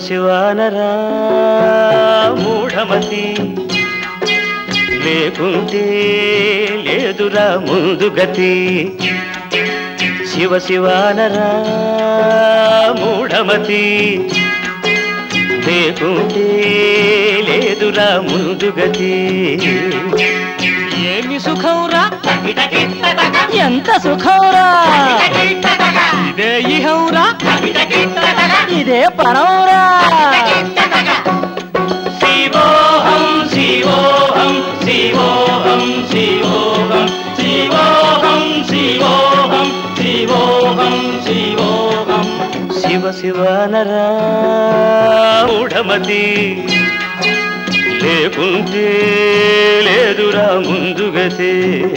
శివానరా మూఢమతి లేకుంటే లేదురా ముందు గతి శివ శివానరా మూఢమతి లేకుంటే లేదురా ముందు గతి ఏమి సుఖంరా ఎంత సుఖంరా ఇదే ఇహంరా ఇదే పరంరా శివోహం శివోహం శివోహం శివోహం శివోహం శివోహం శివోహం శివోహం శివ శివానరా మూఢమతి లేకుంటే లేదురా ముందు గతి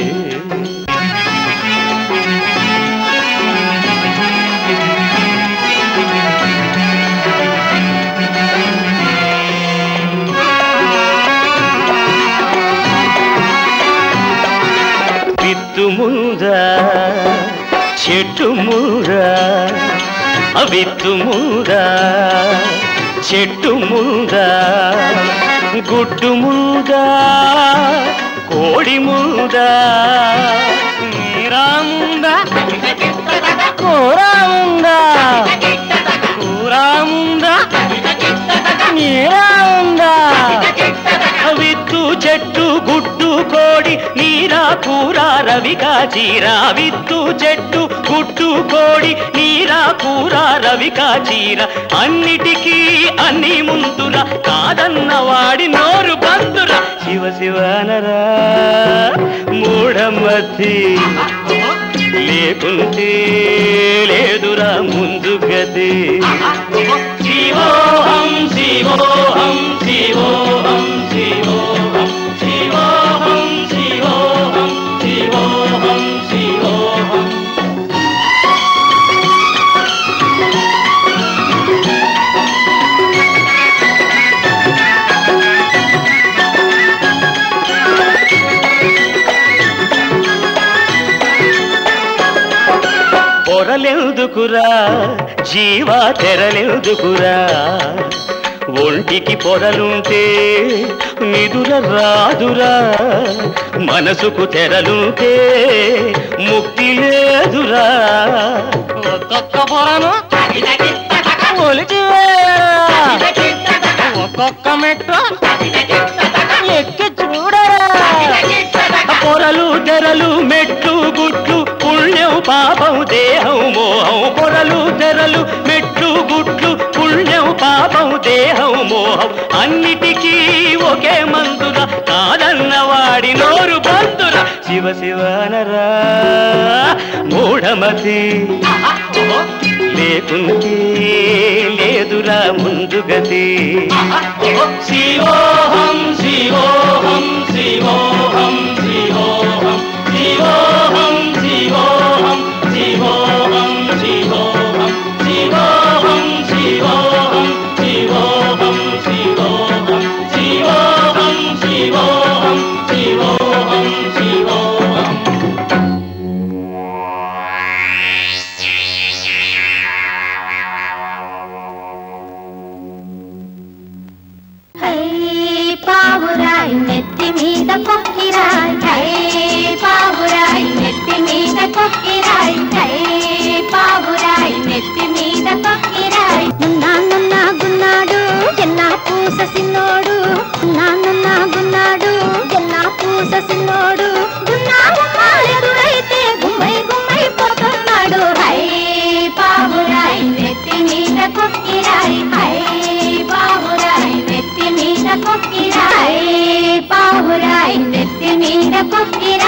విత్తు ముందా చెట్టు ముందా విత్తు ముందా చెట్టు ముందా గుడ్డు ముందా కోడి ముందా నీరా ముందా కూర ముందా కూర ముందా నీరా ముందా విత్తు చెట్టు గుడ్డు కోడి నీరా కూర రవికా చీరా విత్తు చెట్టు గుడ్డు కోడి నీరా కూర రవికా చీర అన్నిటికీ అన్ని ముందురా కాదన్న వాడి నోరు బందురా శివ శివానరా మూఢమతి లేకుంటే లేదురా ముందు గతి శివోహం శివోహం శివోహం శివోహం శివోహం శివోహం శివోహం శివోహం పొరలెందుకురా జీవా తెరలెందుకురా ఒంటికి పొరలుంటే నిదుర రాదురా మనసుకు తెరలుంటే ముక్తి లేదురా ఒక్కొక్క పొరను ఒలిచి ఒక్కొక్క మెట్టు ఎక్కి చూడరా పొరలు తెరలు మెట్లు గుట్లు పుణ్యం పాపం దేహం మోహం పొరలు తెరలు మెట్లు గుట్లు పుణ్యం పాపం దేహం మోహం అన్నిటికీ ఒకే మందురా కాదన్న వాడి నోరు బందురా శివ శివానరా మూఢమతి లేకుంటే లేదురా ముందు గతి శివోహం శివోహం శివోహం శివోహం శివోహం శివోహం శివోహం శివోహం శివోహం శివోహం శివోహం శివోహం శివోహం శివోహం శివోహం శివోహం పావురాయి నెత్తి మీద కొక్కిరాయి హై పావురాయి నెత్తి మీద కొక్కిరాయి హై పావురాయి నెత్తి మీద కొక్కిరాయి నాన్న గున్నాడు ఎల్లా పూస సిన్నోడు నాన్న గున్నాడు ఎల్లా పూస సిన్నోడు ఎదురైతే గుమ్మై గుమ్మై పోతున్నాడు హై పావురాయి నెత్తి మీద కొక్కిరాయి హై పావురాయి నెత్తి మీద కొక్కిరాయి పావురాయి నెత్తి మీద కొక్కిరాయి